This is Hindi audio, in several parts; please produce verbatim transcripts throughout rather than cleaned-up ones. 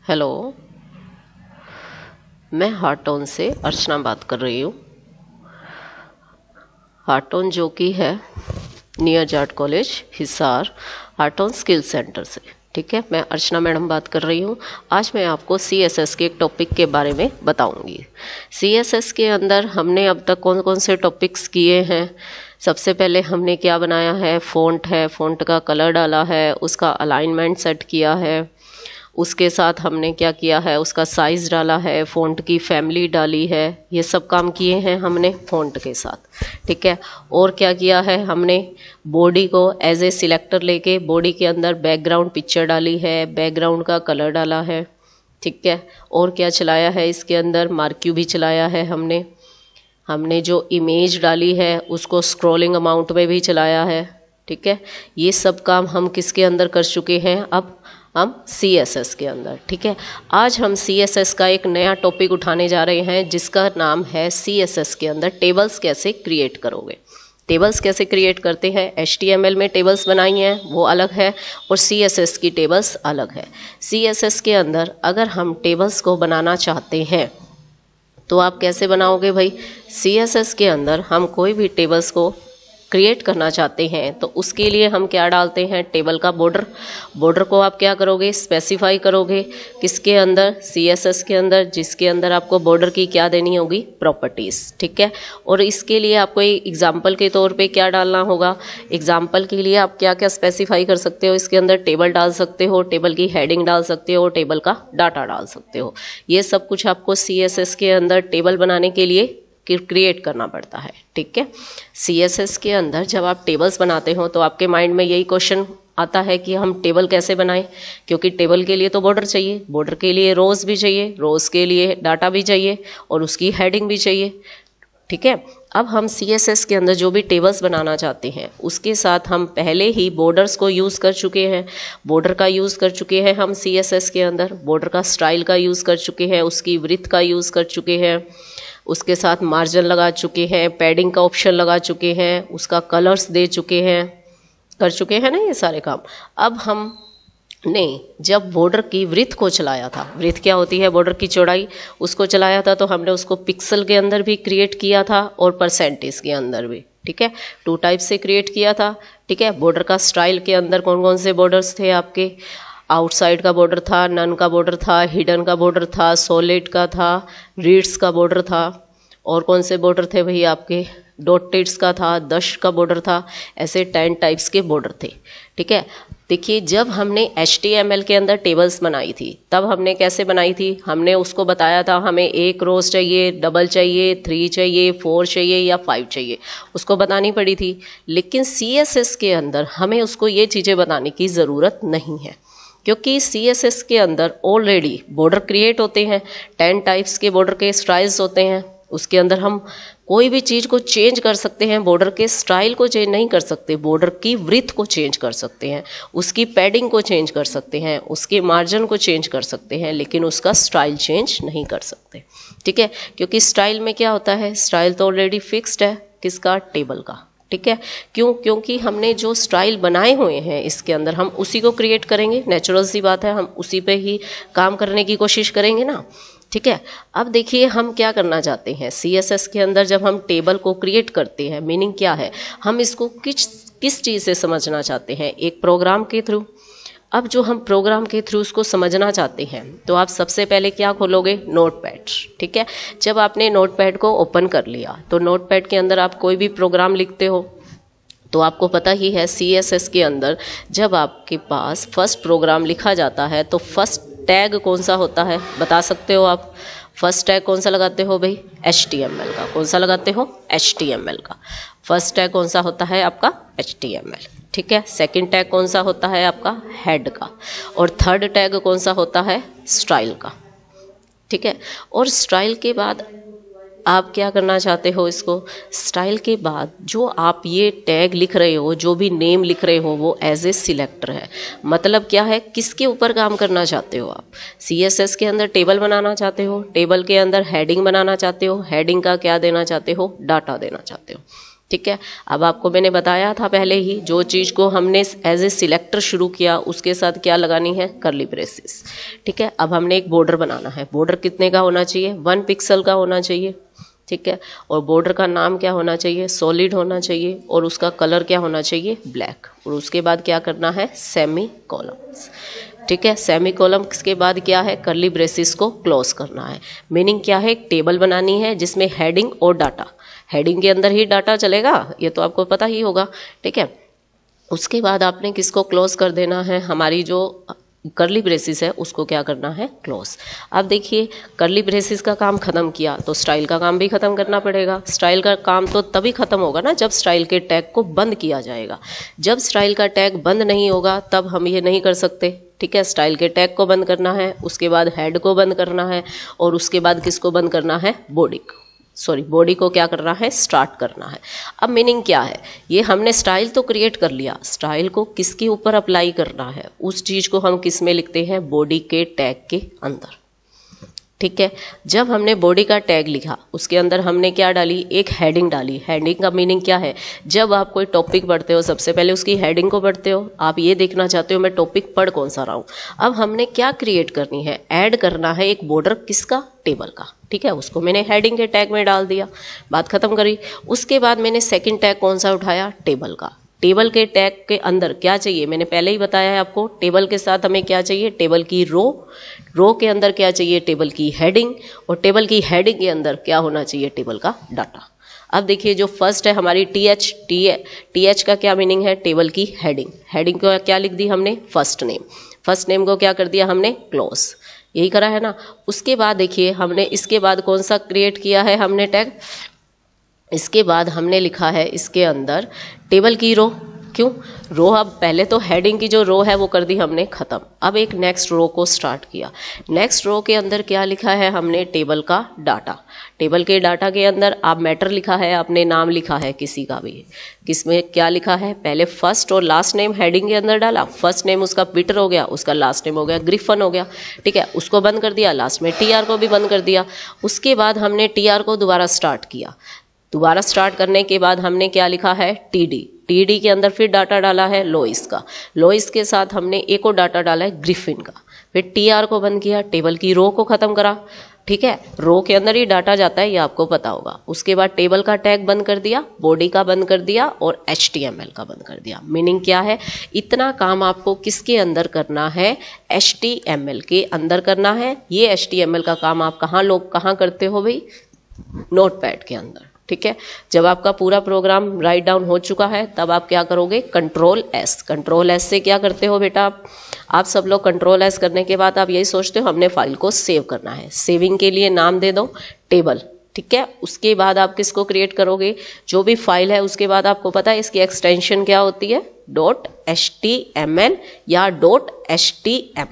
हेलो, मैं हार्टोन से अर्चना बात कर रही हूँ। हार्टोन जो कि है near Jat college Hisar, Hartron skill centre से। ठीक है, मैं अर्चना मैडम बात कर रही हूँ। आज मैं आपको सी एस एस के एक टॉपिक के बारे में बताऊंगी। सी एस एस के अंदर हमने अब तक कौन कौन से टॉपिक्स किए हैं। सबसे पहले हमने क्या बनाया है, फ़ॉन्ट है, फ़ॉन्ट का कलर डाला है, उसका अलाइनमेंट सेट किया है। उसके साथ हमने क्या किया है, उसका साइज़ डाला है, फ़ॉन्ट की फैमिली डाली है। ये सब काम किए हैं हमने फ़ॉन्ट के साथ। ठीक है, और क्या किया है हमने, बॉडी को एज ए सिलेक्टर लेके बॉडी के अंदर बैकग्राउंड पिक्चर डाली है, बैकग्राउंड का कलर डाला है। ठीक है, और क्या चलाया है इसके अंदर, मार्क्यू भी चलाया है हमने। हमने जो इमेज डाली है उसको स्क्रॉलिंग अमाउंट में भी चलाया है। ठीक है, ये सब काम हम किसके अंदर कर चुके हैं, अब हम सी एस एस के अंदर। ठीक है, आज हम सी एस एस का एक नया टॉपिक उठाने जा रहे हैं जिसका नाम है सी एस एस के अंदर टेबल्स कैसे क्रिएट करोगे। टेबल्स कैसे क्रिएट करते हैं, एच टी एम एल में टेबल्स बनाई हैं वो अलग है और सी एस एस की टेबल्स अलग है। सी एस एस के अंदर अगर हम टेबल्स को बनाना चाहते हैं तो आप कैसे बनाओगे भाई। सी एस एस के अंदर हम कोई भी टेबल्स को क्रिएट करना चाहते हैं तो उसके लिए हम क्या डालते हैं, टेबल का बॉर्डर। बॉर्डर को आप क्या करोगे, स्पेसिफाई करोगे किसके अंदर, सी एस एस के अंदर, जिसके अंदर आपको बॉर्डर की क्या देनी होगी, प्रॉपर्टीज़। ठीक है, और इसके लिए आपको एक एग्जाम्पल के तौर पे क्या डालना होगा। एग्जाम्पल के लिए आप क्या क्या स्पेसिफाई कर सकते हो, इसके अंदर टेबल डाल सकते हो, टेबल की हेडिंग डाल सकते हो, टेबल का डाटा डाल सकते हो। ये सब कुछ आपको सी एस एस के अंदर टेबल बनाने के लिए क्रिएट करना पड़ता है। ठीक है, सी एस एस के अंदर जब आप टेबल्स बनाते हो तो आपके माइंड में यही क्वेश्चन आता है कि हम टेबल कैसे बनाएं, क्योंकि टेबल के लिए तो बॉर्डर चाहिए, बॉर्डर के लिए रोज भी चाहिए, रोज के लिए डाटा भी चाहिए और उसकी हेडिंग भी चाहिए। ठीक है, अब हम सी एस एस के अंदर जो भी टेबल्स बनाना चाहते हैं उसके साथ हम पहले ही बॉर्डर्स को यूज़ कर चुके हैं। बॉर्डर का यूज़ कर चुके हैं हम सी एस एस के अंदर, बॉर्डर का स्टाइल का यूज़ कर चुके हैं, उसकी विड्थ का यूज़ कर चुके हैं, उसके साथ मार्जिन लगा चुके हैं, पैडिंग का ऑप्शन लगा चुके हैं, उसका कलर्स दे चुके हैं, कर चुके हैं ना ये सारे काम। अब हम ने जब बॉर्डर की विड्थ को चलाया था, विड्थ क्या होती है, बॉर्डर की चौड़ाई, उसको चलाया था तो हमने उसको पिक्सल के अंदर भी क्रिएट किया था और परसेंटेज के अंदर भी। ठीक है, टू टाइप से क्रिएट किया था। ठीक है, बॉर्डर का स्टाइल के अंदर कौन कौन से बॉर्डर्स थे आपके, आउटसाइड का बॉर्डर था, नन का बॉर्डर था, हिडन का बॉर्डर था, सॉलिड का था, रीड्स का बॉर्डर था, और कौन से बॉर्डर थे भाई आपके, डॉटेड्स का था, दश का बॉर्डर था। ऐसे टेन टाइप्स के बॉर्डर थे। ठीक है, देखिए जब हमने एच टी एम एल के अंदर टेबल्स बनाई थी तब हमने कैसे बनाई थी, हमने उसको बताया था हमें एक रोज चाहिए, डबल चाहिए, थ्री चाहिए, फोर चाहिए या फाइव चाहिए, उसको बतानी पड़ी थी। लेकिन सी एस एस के अंदर हमें उसको ये चीज़ें बताने की ज़रूरत नहीं है, क्योंकि सी एस एस के अंदर ऑलरेडी बॉर्डर क्रिएट होते हैं, टेन टाइप्स के बॉर्डर के स्टाइल्स होते हैं। उसके अंदर हम कोई भी चीज़ को चेंज कर सकते हैं, बॉर्डर के स्टाइल को चेंज नहीं कर सकते, बॉर्डर की विड्थ को चेंज कर सकते हैं, उसकी पैडिंग को चेंज कर सकते हैं, उसके मार्जिन को चेंज कर सकते हैं, लेकिन उसका स्टाइल चेंज नहीं कर सकते। ठीक है, क्योंकि स्टाइल में क्या होता है, स्टाइल तो ऑलरेडी फिक्स्ड है, किसका, टेबल का। ठीक है, क्यों, क्योंकि हमने जो स्टाइल बनाए हुए हैं इसके अंदर हम उसी को क्रिएट करेंगे, नेचुरल सी बात है, हम उसी पे ही काम करने की कोशिश करेंगे ना। ठीक है, अब देखिए हम क्या करना चाहते हैं सी एस एस के अंदर, जब हम टेबल को क्रिएट करते हैं, मीनिंग क्या है, हम इसको किस किस चीज़ से समझना चाहते हैं, एक प्रोग्राम के थ्रू। अब जो हम प्रोग्राम के थ्रू उसको समझना चाहते हैं तो आप सबसे पहले क्या खोलोगे, नोटपैड। ठीक है, जब आपने नोटपैड को ओपन कर लिया तो नोटपैड के अंदर आप कोई भी प्रोग्राम लिखते हो तो आपको पता ही है सी एस एस के अंदर जब आपके पास फर्स्ट प्रोग्राम लिखा जाता है तो फर्स्ट टैग कौन सा होता है, बता सकते हो आप। फर्स्ट टैग कौन सा लगाते हो भाई, एच टी एम एल का। कौन सा लगाते हो, एच टी एम एल का। फर्स्ट टैग कौन सा होता है आपका, एच टी एम एल। ठीक है, सेकंड टैग कौन सा होता है आपका, हेड का। और थर्ड टैग कौन सा होता है, स्टाइल का। ठीक है, और स्टाइल के बाद आप क्या करना चाहते हो, इसको स्टाइल के बाद जो आप ये टैग लिख रहे हो, जो भी नेम लिख रहे हो, वो एज ए सिलेक्टर है। मतलब क्या है, किसके ऊपर काम करना चाहते हो आप, सी एस एस के अंदर टेबल बनाना चाहते हो, टेबल के अंदर हेडिंग बनाना चाहते हो, हेडिंग का क्या देना चाहते हो, डाटा देना चाहते हो। ठीक है। अब आपको मैंने बताया था पहले ही, जो चीज़ को हमने एज ए सिलेक्टर शुरू किया उसके साथ क्या लगानी है, कर्ली ब्रेसेस। ठीक है। अब हमने एक बॉर्डर बनाना है। बॉर्डर कितने का होना चाहिए, वन पिक्सल का होना चाहिए। ठीक है। और बॉर्डर का नाम क्या होना चाहिए, सॉलिड होना चाहिए, और उसका कलर क्या होना चाहिए, ब्लैक। और उसके बाद क्या करना है, सेमी कॉलम्स। ठीक है। सेमी कॉलम्स के बाद क्या है, कर्ली ब्रेसेस को क्लोज करना है। मीनिंग क्या है, एक टेबल बनानी है जिसमें हेडिंग और डाटा, हेडिंग के अंदर ही डाटा चलेगा, ये तो आपको पता ही होगा। ठीक है। उसके बाद आपने किसको क्लोज कर देना है, हमारी जो कर्ली ब्रेसेस है उसको क्या करना है, क्लोज। अब देखिए, कर्ली ब्रेसेस का काम खत्म किया तो स्टाइल का काम भी खत्म करना पड़ेगा। स्टाइल का काम तो तभी खत्म होगा ना जब स्टाइल के टैग को बंद किया जाएगा। जब स्टाइल का टैग बंद नहीं होगा तब हम ये नहीं कर सकते। ठीक है। स्टाइल के टैग को बंद करना है, उसके बाद हेड को बंद करना है, और उसके बाद किसको बंद करना है, बॉडी को, सॉरी बॉडी को क्या करना है, स्टार्ट करना है। अब मीनिंग क्या है, ये हमने स्टाइल तो क्रिएट कर लिया, स्टाइल को किसके ऊपर अप्लाई करना है, उस चीज को हम किस में लिखते हैं, बॉडी के टैग के अंदर। ठीक है। जब हमने बॉडी का टैग लिखा उसके अंदर हमने क्या डाली, एक हेडिंग डाली। हेडिंग का मीनिंग क्या है, जब आप कोई टॉपिक पढ़ते हो सबसे पहले उसकी हेडिंग को पढ़ते हो, आप ये देखना चाहते हो मैं टॉपिक पढ़ कौन सा रहा हूँ। अब हमने क्या क्रिएट करनी है, ऐड करना है एक बॉर्डर, किसका, टेबल का। ठीक है। उसको मैंने हेडिंग के टैग में डाल दिया, बात खत्म करी। उसके बाद मैंने सेकंड टैग कौन सा उठाया, टेबल का। टेबल के टैग के अंदर क्या चाहिए, मैंने पहले ही बताया है आपको, टेबल के साथ हमें क्या चाहिए, टेबल की रो, रो के अंदर क्या चाहिए, टेबल की हेडिंग, और टेबल की हेडिंग के अंदर क्या होना चाहिए, टेबल का डाटा। अब देखिए, जो फर्स्ट है हमारी T H, T T H का क्या मीनिंग है, टेबल की हेडिंग। हेडिंग को क्या लिख दी हमने, फर्स्ट नेम। फर्स्ट नेम को क्या कर दिया हमने, क्लोज, यही करा है ना। उसके बाद देखिए, हमने इसके बाद कौन सा क्रिएट किया है हमने टैग, इसके बाद हमने लिखा है इसके अंदर टेबल की रो। क्यों रो, अब पहले तो हेडिंग की जो रो है वो कर दी हमने खत्म। अब एक नेक्स्ट रो को स्टार्ट किया। नेक्स्ट रो के अंदर क्या लिखा है हमने, टेबल का डाटा। टेबल के डाटा के अंदर आप मैटर लिखा है, अपने नाम लिखा है किसी का भी, किसमें क्या लिखा है, पहले फर्स्ट और लास्ट नेम हेडिंग के अंदर डाला। फर्स्ट नेम उसका पीटर हो गया, उसका लास्ट नेम हो गया ग्रिफन हो गया। ठीक है। उसको बंद कर दिया, लास्ट में टी आर को भी बंद कर दिया। उसके बाद हमने टी आर को दोबारा स्टार्ट किया। दोबारा स्टार्ट करने के बाद हमने क्या लिखा है, टी डी। टी डी के अंदर फिर डाटा डाला है लोइस का। लोइस के साथ हमने एक और डाटा डाला है ग्रिफिन का। फिर टी आर को बंद किया, टेबल की रो को खत्म करा। ठीक है। रो के अंदर ही डाटा जाता है, ये आपको पता होगा। उसके बाद टेबल का टैग बंद कर दिया, बॉडी का बंद कर दिया, और एच टी एम एल का बंद कर दिया। मीनिंग क्या है, इतना काम आपको किसके अंदर करना है, एच टी एम एल के अंदर करना है। ये एच टी एम एल का काम आप कहाँ लोग कहाँ करते हो भाई, नोट पैड के अंदर। ठीक है। जब आपका पूरा प्रोग्राम राइट डाउन हो चुका है तब आप क्या करोगे, कंट्रोल एस। कंट्रोल एस से क्या करते हो बेटा आप आप सब लोग कंट्रोल एस करने के बाद आप यही सोचते हो हमने फाइल को सेव करना है। सेविंग के लिए नाम दे दो टेबल। ठीक है। उसके बाद आप किसको क्रिएट करोगे, जो भी फाइल है उसके बाद आपको पता है इसकी एक्सटेंशन क्या होती है, dot H T M L या dot H T M,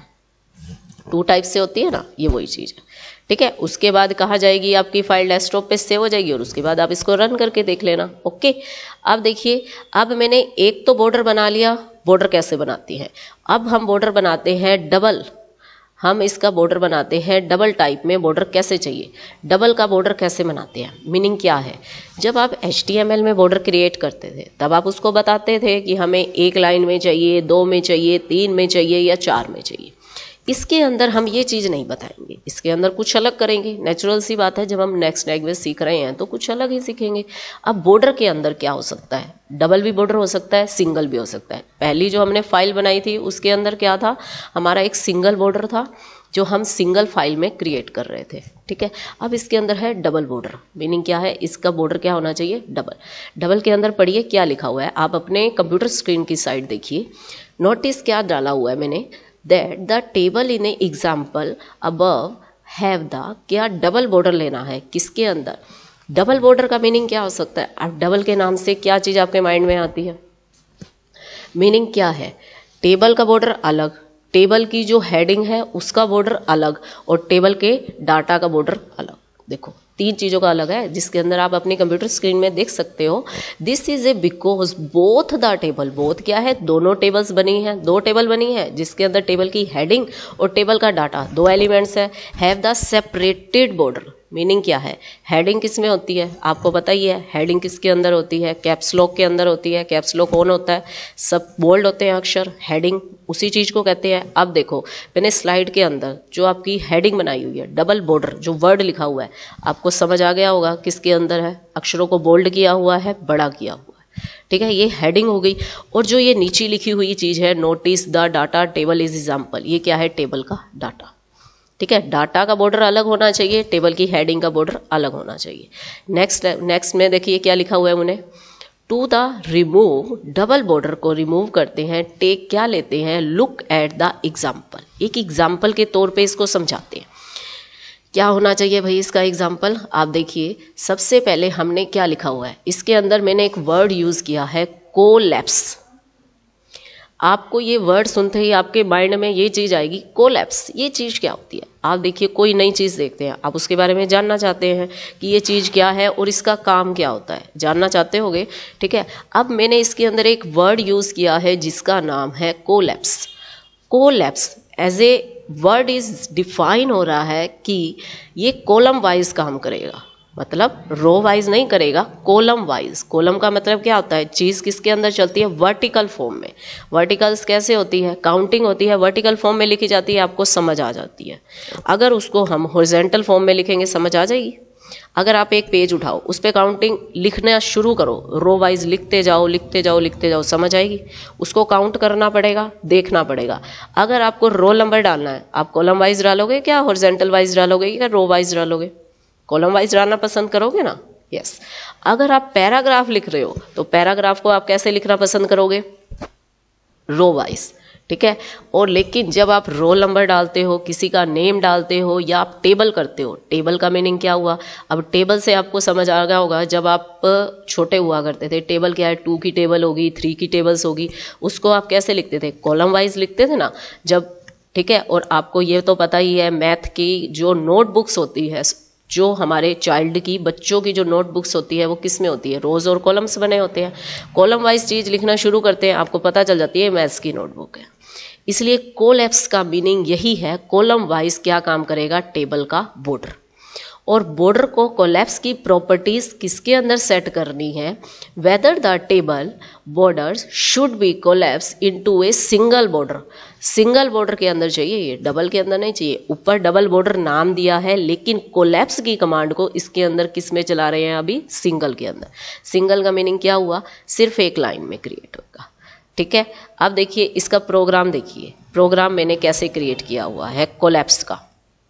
two type से होती है ना, ये वही चीज है। ठीक है। उसके बाद कहा जाएगी आपकी फाइल डेस्कटॉप पे सेव हो जाएगी, और उसके बाद आप इसको रन करके देख लेना। ओके। अब देखिए, अब मैंने एक तो बॉर्डर बना लिया। बॉर्डर कैसे बनाती है, अब हम बॉर्डर बनाते हैं डबल। हम इसका बॉर्डर बनाते हैं डबल टाइप में। बॉर्डर कैसे चाहिए, डबल का बॉर्डर कैसे बनाते हैं, मीनिंग क्या है, जब आप एच टी एम एल में बॉर्डर क्रिएट करते थे तब आप उसको बताते थे कि हमें एक लाइन में चाहिए, दो में चाहिए, तीन में चाहिए या चार में चाहिए। इसके अंदर हम ये चीज़ नहीं बताएंगे, इसके अंदर कुछ अलग करेंगे। नेचुरल सी बात है, जब हम नेक्स्ट लैंग्वेज सीख रहे हैं तो कुछ अलग ही सीखेंगे। अब बॉर्डर के अंदर क्या हो सकता है, डबल भी बॉर्डर हो सकता है, सिंगल भी हो सकता है। पहली जो हमने फाइल बनाई थी उसके अंदर क्या था, हमारा एक सिंगल बॉर्डर था जो हम सिंगल फाइल में क्रिएट कर रहे थे। ठीक है। अब इसके अंदर है डबल बॉर्डर। मीनिंग क्या है, इसका बॉर्डर क्या होना चाहिए, डबल। डबल के अंदर पढ़िए क्या लिखा हुआ है, आप अपने कंप्यूटर स्क्रीन की साइड देखिए। नोटिस क्या डाला हुआ है मैंने, that the table in a example above have the, क्या डबल बॉर्डर लेना है किसके अंदर। डबल बॉर्डर का मीनिंग क्या हो सकता है, अब डबल के नाम से क्या चीज आपके माइंड में आती है, मीनिंग क्या है, टेबल का बॉर्डर अलग, टेबल की जो हेडिंग है उसका बॉर्डर अलग, और टेबल के डाटा का बॉर्डर अलग। देखो तीन चीजों का अलग है, जिसके अंदर आप अपनी कंप्यूटर स्क्रीन में देख सकते हो। This is a because both the table, both क्या है, दोनों टेबल्स बनी है, दो टेबल बनी है जिसके अंदर टेबल की हेडिंग और टेबल का डाटा दो एलिमेंट्स है, have the separated border. Meaning क्या है? हेडिंग किस में होती है? आपको पता ही है हेडिंग किसके अंदर होती है? कैप्स लॉक के अंदर होती है। कैप्स लॉक कौन होता है? सब बोल्ड होते हैं अक्षर, हेडिंग उसी चीज को कहते हैं। अब देखो मैंने स्लाइड के अंदर जो आपकी हेडिंग बनाई हुई है, डबल बॉर्डर जो वर्ड लिखा हुआ है, आपको समझ आ गया होगा किसके अंदर है? अक्षरों को बोल्ड किया हुआ है, बड़ा किया हुआ है, ठीक है, ये हेडिंग हो गई। और जो ये नीचे लिखी हुई चीज है, notice the data table is example, ये क्या है? टेबल का डाटा, ठीक है। डाटा का बॉर्डर अलग होना चाहिए, टेबल की हेडिंग का बॉर्डर अलग होना चाहिए। नेक्स्ट नेक्स्ट में देखिए क्या लिखा हुआ है उन्हें, to the remove double border को रिमूव करते हैं, टेक क्या लेते हैं? लुक एट द एग्जाम्पल, एक एग्जाम्पल के तौर पे इसको समझाते हैं। क्या होना चाहिए भाई इसका एग्जाम्पल? आप देखिए सबसे पहले हमने क्या लिखा हुआ है, इसके अंदर मैंने एक वर्ड यूज किया है कोलैप्स। आपको ये वर्ड सुनते ही आपके माइंड में ये चीज आएगी कोलैप्स, ये चीज क्या होती है? आप देखिए कोई नई चीज देखते हैं, आप उसके बारे में जानना चाहते हैं कि ये चीज क्या है और इसका काम क्या होता है, जानना चाहते होगे, ठीक है। अब मैंने इसके अंदर एक वर्ड यूज किया है जिसका नाम है collapse. Collapse as a word is define हो रहा है कि ये कॉलम वाइज काम करेगा, मतलब रो वाइज नहीं करेगा, कॉलम वाइज। कॉलम का मतलब क्या होता है? चीज किसके अंदर चलती है? वर्टिकल फॉर्म में। वर्टिकल्स कैसे होती है? काउंटिंग होती है, वर्टिकल फॉर्म में लिखी जाती है, आपको समझ आ जाती है। अगर उसको हम हॉरिजॉन्टल फॉर्म में लिखेंगे समझ आ जाएगी। अगर आप एक पेज उठाओ, उस पर काउंटिंग लिखना शुरू करो, रो वाइज लिखते जाओ लिखते जाओ लिखते जाओ, समझ आएगी। उसको काउंट करना पड़ेगा, देखना पड़ेगा। अगर आपको रोल नंबर डालना है, आप कॉलम वाइज डालोगे क्या हॉरिजॉन्टल वाइज डालोगे या रो वाइज डालोगे? कॉलम वाइज डालना पसंद करोगे ना? Yes yes. अगर आप पैराग्राफ लिख रहे हो तो पैराग्राफ को आप कैसे लिखना पसंद करोगे? रो वाइज, ठीक है। और लेकिन जब आप रोल नंबर डालते हो, किसी का नेम डालते हो या आप टेबल करते हो, टेबल का मीनिंग क्या हुआ? अब टेबल से आपको समझ आ गया होगा, जब आप छोटे हुआ करते थे टेबल क्या है? टू की टेबल होगी, थ्री की टेबल्स होगी, उसको आप कैसे लिखते थे? कॉलम वाइज लिखते थे ना जब, ठीक है। और आपको ये तो पता ही है मैथ की जो नोटबुक्स होती है, जो हमारे चाइल्ड की, बच्चों की जो नोटबुक्स होती है वो किस में होती है? रोज और कॉलम्स बने होते हैं। कॉलम वाइज चीज लिखना शुरू करते हैं, आपको पता चल जाती है मैथ्स की नोटबुक है। इसलिए कोलैप्स का मीनिंग यही है, कॉलम वाइज क्या काम करेगा? टेबल का बॉर्डर। और बॉर्डर को कोलैप्स की प्रॉपर्टीज किसके अंदर सेट करनी है? Whether the table borders should be collapse into a single border. Single border के अंदर चाहिए, ये डबल के अंदर नहीं चाहिए। ऊपर डबल बॉर्डर नाम दिया है, लेकिन कोलैप्स की कमांड को इसके अंदर किस में चला रहे हैं? अभी सिंगल के अंदर। सिंगल का मीनिंग क्या हुआ? सिर्फ एक लाइन में क्रिएट होगा, ठीक है। अब देखिए इसका प्रोग्राम, देखिए प्रोग्राम मैंने कैसे क्रिएट किया हुआ है कोलैप्स का।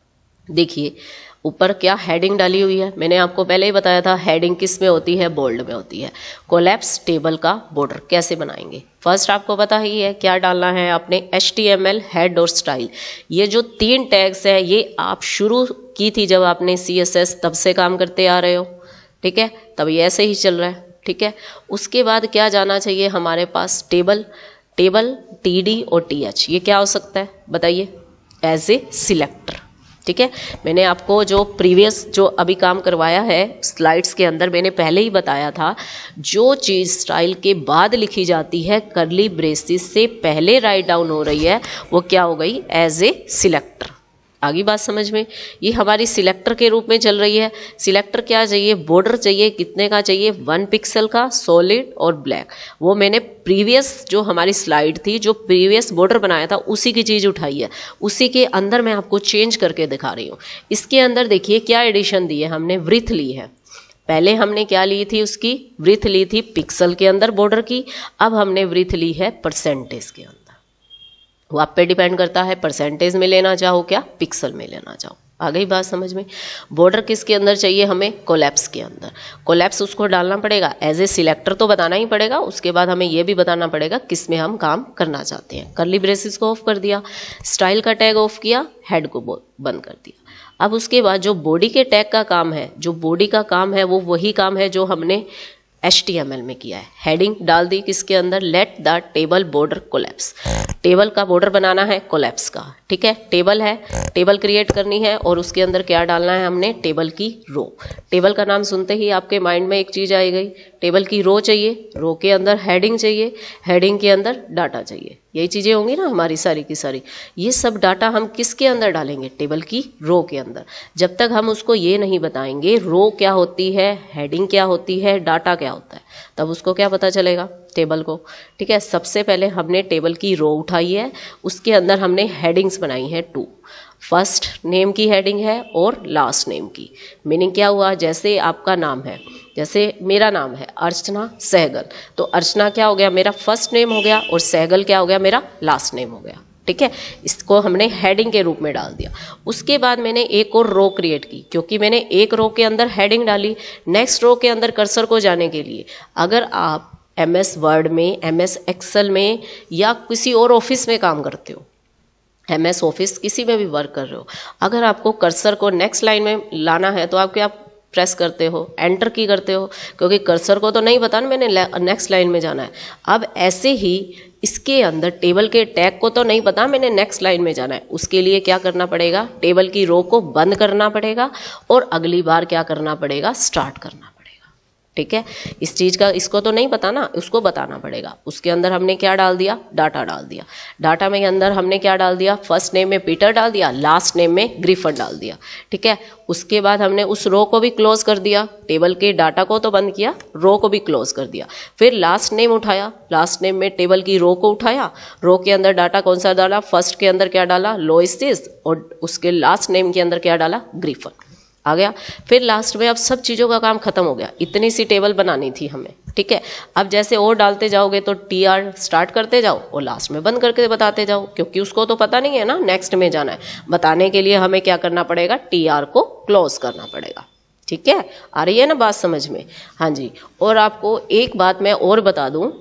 देखिए ऊपर क्या हेडिंग डाली हुई है, मैंने आपको पहले ही बताया था हेडिंग किस में होती है? बोल्ड में होती है। कोलैप्स टेबल का बॉर्डर कैसे बनाएंगे? फर्स्ट आपको पता ही है क्या डालना है आपने? H T M L, head और स्टाइल। ये जो तीन टैग्स है ये आप शुरू की थी जब आपने सी एस एस, तब से काम करते आ रहे हो, ठीक है। तब ये ऐसे ही चल रहा है, ठीक है। उसके बाद क्या जाना चाहिए हमारे पास? टेबल, टेबल टी डी और टी एच, ये क्या हो सकता है बताइए? एज ए सिलेक्टर, ठीक है। मैंने आपको जो प्रीवियस जो अभी काम करवाया है स्लाइड्स के अंदर, मैंने पहले ही बताया था, जो चीज स्टाइल के बाद लिखी जाती है, कर्ली ब्रेसेस से पहले राइट डाउन हो रही है, वो क्या हो गई? As a selector. आगे बात समझ में? ये हमारी सिलेक्टर के रूप में चल रही है। सिलेक्टर क्या चाहिए? बॉर्डर चाहिए। कितने का चाहिए? वन पिक्सल का, सॉलिड और ब्लैक। वो मैंने प्रीवियस जो हमारी स्लाइड थी, जो प्रीवियस बॉर्डर बनाया था, उसी की चीज उठाई है, उसी के अंदर मैं आपको चेंज करके दिखा रही हूँ। इसके अंदर देखिए क्या एडिशन दी है हमने? वृत्त ली है। पहले हमने क्या ली थी? उसकी वृत्त ली थी पिक्सल के अंदर बॉर्डर की। अब हमने वृत्त ली है परसेंटेज के अंदर। वो आप पे डिपेंड करता है, परसेंटेज में लेना चाहो क्या, पिक्सल में लेना चाहो। आ गई बात समझ में? बॉर्डर किसके अंदर चाहिए हमें? कोलैप्स के अंदर। कोलैप्स उसको डालना पड़ेगा, एज ए सिलेक्टर तो बताना ही पड़ेगा। उसके बाद हमें यह भी बताना पड़ेगा किस में हम काम करना चाहते हैं। कर्ली ब्रेसेस को ऑफ कर दिया, स्टाइल का टैग ऑफ किया, हेड को बंद कर दिया। अब उसके बाद जो बॉडी के टैग का काम है, जो बॉडी का काम है वो वही काम है जो हमने एच टी एम एल में किया है। हेडिंग डाल दी किसके अंदर? Let the table border collapse. Table का बॉर्डर बनाना है कोलैप्स का, ठीक है। टेबल है, टेबल क्रिएट करनी है और उसके अंदर क्या डालना है हमने, टेबल की रो। टेबल का नाम सुनते ही आपके माइंड में एक चीज आई गई, टेबल की रो चाहिए, रो के अंदर हेडिंग चाहिए, हेडिंग के अंदर डाटा चाहिए। यही चीजें होंगी ना हमारी सारी की सारी। ये सब डाटा हम किसके अंदर डालेंगे, टेबल की रो के अंदर। जब तक हम उसको ये नहीं बताएंगे रो क्या होती है, हेडिंग क्या होती है, डाटा क्या होता है, तब उसको क्या पता चलेगा, टेबल को, ठीक है। सबसे पहले हमने टेबल की रो उठाई है, उसके अंदर हमने हेडिंग्स बनाई है टू। फर्स्ट नेम की हेडिंग है और लास्ट नेम की। मीनिंग क्या हुआ, जैसे आपका नाम है, जैसे मेरा नाम है अर्चना सहगल, तो अर्चना क्या हो गया, मेरा फर्स्ट नेम हो गया, और सहगल क्या हो गया, मेरा लास्ट नेम हो गया, ठीक है। इसको हमने हेडिंग के रूप में डाल दिया। उसके बाद मैंने एक और रो क्रिएट की, क्योंकि मैंने एक रो के अंदर हेडिंग डाली, नेक्स्ट रो के अंदर कर्सर को जाने के लिए अगर आप एम एस वर्ड में, एम एस एक्सेल में या किसी और ऑफिस में काम करते हो, एम एस ऑफिस किसी में भी वर्क कर रहे हो, अगर आपको कर्सर को नेक्स्ट लाइन में लाना है तो आप क्या प्रेस करते हो, एंटर की करते हो, क्योंकि कर्सर को तो नहीं पता ना मैंने नेक्स्ट लाइन में जाना है। अब ऐसे ही इसके अंदर टेबल के टैग को तो नहीं पता मैंने नेक्स्ट लाइन में जाना है, उसके लिए क्या करना पड़ेगा, टेबल की रो को बंद करना पड़ेगा और अगली बार क्या करना पड़ेगा, स्टार्ट करना पड़ेगा, ठीक है। इस चीज का इसको तो नहीं पता ना, उसको बताना पड़ेगा। उसके अंदर हमने क्या डाल दिया, डाटा डाल दिया। डाटा में अंदर हमने क्या डाल दिया, फर्स्ट नेम में पीटर डाल दिया, लास्ट नेम में ग्रिफन डाल दिया, ठीक है। उसके बाद हमने उस रो को भी क्लोज कर दिया, टेबल के डाटा को तो बंद किया, रो को भी क्लोज कर दिया। फिर लास्ट नेम उठाया, लास्ट नेम में टेबल की रो को उठाया, रो के अंदर डाटा कौन सा डाला, फर्स्ट के अंदर क्या डाला, लोइसिस, और उसके लास्ट नेम के अंदर क्या डाला, ग्रिफन आ गया। फिर लास्ट में अब सब चीजों का काम खत्म हो गया, इतनी सी टेबल बनानी थी हमें, ठीक है। अब जैसे और डालते जाओगे तो टी आर स्टार्ट करते जाओ और लास्ट में बंद करके बताते जाओ, क्योंकि उसको तो पता नहीं है ना नेक्स्ट में जाना है। बताने के लिए हमें क्या करना पड़ेगा, टी आर को क्लोज करना पड़ेगा, ठीक है। आ रही है ना बात समझ में, हाँ जी। और आपको एक बात मैं और बता दूं,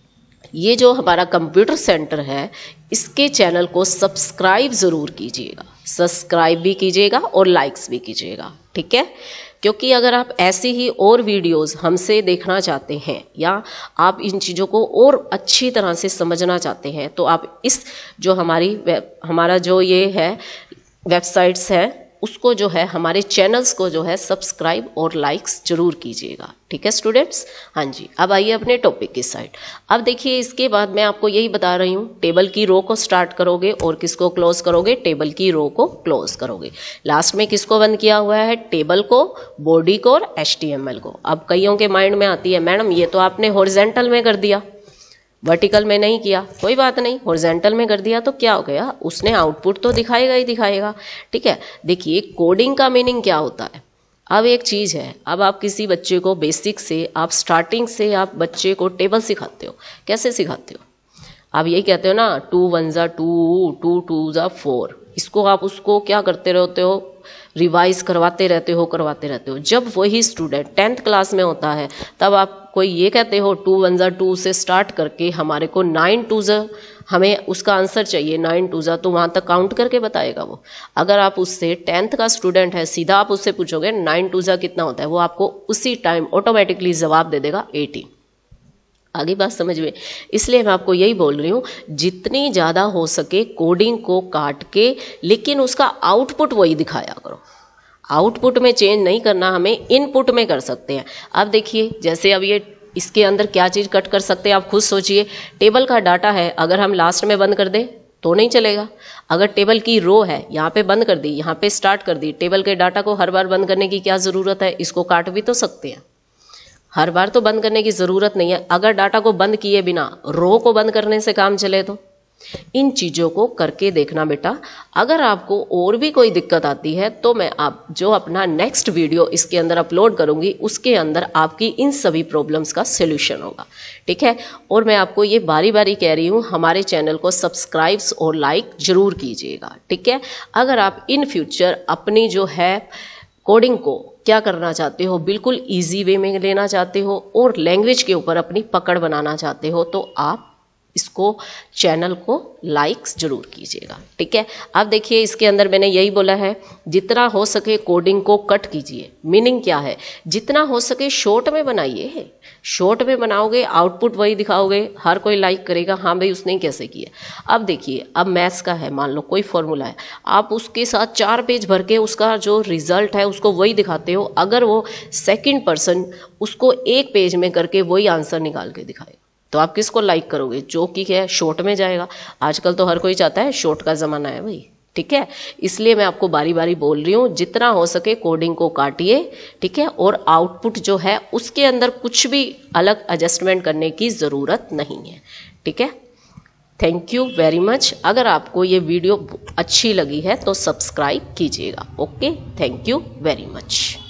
ये जो हमारा कंप्यूटर सेंटर है इसके चैनल को सब्सक्राइब जरूर कीजिएगा, सब्सक्राइब भी कीजिएगा और लाइक्स भी कीजिएगा, ठीक है। क्योंकि अगर आप ऐसी ही और वीडियोस हमसे देखना चाहते हैं या आप इन चीज़ों को और अच्छी तरह से समझना चाहते हैं तो आप इस जो हमारी हमारा जो ये है वेबसाइट्स है उसको जो है हमारे चैनल्स को जो है सब्सक्राइब और लाइक्स जरूर कीजिएगा, ठीक है स्टूडेंट्स। हाँ जी, अब आइए अपने टॉपिक की साइड। अब देखिए इसके बाद मैं आपको यही बता रही हूँ, टेबल की रो को स्टार्ट करोगे और किसको क्लोज करोगे, टेबल की रो को क्लोज करोगे। लास्ट में किसको बंद किया हुआ है, टेबल को, बॉडी को और एच टी एम एल को। अब कईयों के माइंड में आती है मैडम ये तो आपने हॉरिजॉन्टल में कर दिया, वर्टिकल में नहीं किया। कोई बात नहीं, हॉरिजॉन्टल में कर दिया तो क्या हो गया, उसने आउटपुट तो दिखाएगा ही दिखाएगा, ठीक है। देखिए कोडिंग का मीनिंग क्या होता है। अब एक चीज है, अब आप किसी बच्चे को बेसिक से, आप स्टार्टिंग से आप बच्चे को टेबल सिखाते हो, कैसे सिखाते हो, आप यही कहते हो ना टू वन जा टू, टू टू जा फोर। इसको आप उसको क्या करते रहते हो, रिवाइज करवाते रहते हो करवाते रहते हो। जब वही स्टूडेंट टेंथ क्लास में होता है तब आप कोई ये कहते हो टू वन जा टू से स्टार्ट करके हमारे को नाइन टू जा, हमें उसका आंसर चाहिए नाइन टू जा, तो वहां तक काउंट करके बताएगा वो। अगर आप उससे टेंथ का स्टूडेंट है, सीधा आप उससे पूछोगे नाइन टू जा कितना होता है, वो आपको उसी टाइम ऑटोमेटिकली जवाब दे देगा एटीन। आगे बात समझ में। इसलिए मैं आपको यही बोल रही हूँ, जितनी ज़्यादा हो सके कोडिंग को काट के, लेकिन उसका आउटपुट वही दिखाया करो। आउटपुट में चेंज नहीं करना, हमें इनपुट में कर सकते हैं। अब देखिए जैसे अब ये इसके अंदर क्या चीज़ कट कर सकते हैं, आप खुद सोचिए। टेबल का डाटा है, अगर हम लास्ट में बंद कर दें तो नहीं चलेगा। अगर टेबल की रो है, यहाँ पे बंद कर दी, यहाँ पे स्टार्ट कर दी, टेबल के डाटा को हर बार बंद करने की क्या ज़रूरत है, इसको काट भी तो सकते हैं। हर बार तो बंद करने की जरूरत नहीं है। अगर डाटा को बंद किए बिना रो को बंद करने से काम चले तो इन चीजों को करके देखना बेटा। अगर आपको और भी कोई दिक्कत आती है तो मैं आप जो अपना नेक्स्ट वीडियो इसके अंदर अपलोड करूंगी उसके अंदर आपकी इन सभी प्रॉब्लम्स का सोल्यूशन होगा, ठीक है। और मैं आपको ये बारी बारी कह रही हूँ, हमारे चैनल को सब्सक्राइब और लाइक जरूर कीजिएगा, ठीक है। अगर आप इन फ्यूचर अपनी जो है कोडिंग को क्या करना चाहते हो, बिल्कुल इजी वे में लेना चाहते हो और लैंग्वेज के ऊपर अपनी पकड़ बनाना चाहते हो, तो आप इसको चैनल को लाइक्स जरूर कीजिएगा, ठीक है। अब देखिए इसके अंदर मैंने यही बोला है, जितना हो सके कोडिंग को कट कीजिए। मीनिंग क्या है, जितना हो सके शॉर्ट में बनाइए। शॉर्ट में बनाओगे आउटपुट वही दिखाओगे, हर कोई लाइक करेगा, हाँ भाई उसने कैसे किया। अब देखिए अब मैथ्स का है, मान लो कोई फॉर्मूला है, आप उसके साथ चार पेज भर के उसका जो रिजल्ट है उसको वही दिखाते हो, अगर वो सेकंड पर्सन उसको एक पेज में करके वही आंसर निकाल के दिखाए तो आप किसको लाइक करोगे, जो कि क्या है शॉर्ट में जाएगा। आजकल तो हर कोई चाहता है, शॉर्ट का ज़माना है भाई, ठीक है। इसलिए मैं आपको बारी बारी बोल रही हूँ, जितना हो सके कोडिंग को काटिए, ठीक है। और आउटपुट जो है उसके अंदर कुछ भी अलग एडजस्टमेंट करने की ज़रूरत नहीं है, ठीक है। Thank you very much. अगर आपको ये वीडियो अच्छी लगी है तो सब्सक्राइब कीजिएगा। Okay, thank you very much.